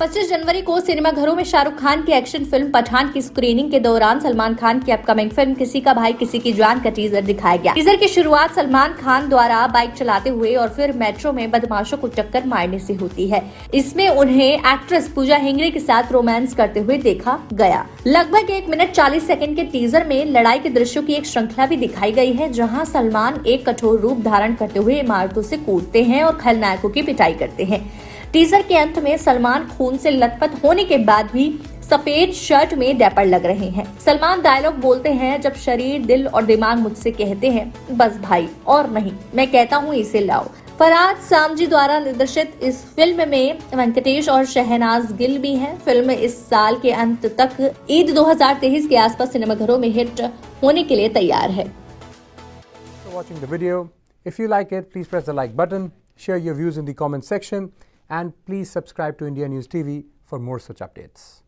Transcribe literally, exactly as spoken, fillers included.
पच्चीस जनवरी को सिनेमाघरों में शाहरुख खान की एक्शन फिल्म पठान की स्क्रीनिंग के दौरान सलमान खान की अपकमिंग फिल्म किसी का भाई किसी की जान का टीजर दिखाया गया। टीजर की शुरुआत सलमान खान द्वारा बाइक चलाते हुए और फिर मेट्रो में बदमाशों को टक्कर मारने से होती है। इसमें उन्हें एक्ट्रेस पूजा हेगड़े के साथ रोमांस करते हुए देखा गया। लगभग एक मिनट चालीस सेकंड के टीजर में लड़ाई के दृश्यों की एक श्रृंखला भी दिखाई गई है, जहाँ सलमान एक कठोर रूप धारण करते हुए इमारतों से कूदते हैं और खलनायकों की पिटाई करते हैं। टीजर के अंत में सलमान खून से लथपथ होने के बाद भी सफेद शर्ट में डैपर लग रहे हैं। सलमान डायलॉग बोलते हैं, जब शरीर, दिल और दिमाग मुझसे कहते हैं बस भाई और नहीं, मैं कहता हूँ इसे लाओ। फरहाद सामजी द्वारा निर्देशित इस फिल्म में वेंकटेश और शहनाज गिल भी हैं। फिल्म इस साल के अंत तक ईद दो हज़ार तेईस के आसपास सिनेमाघरों में हिट होने के लिए तैयार है। Watching the video. If you like it, please press the like button, share your views in the comment section, and please subscribe to India News T V for more such updates.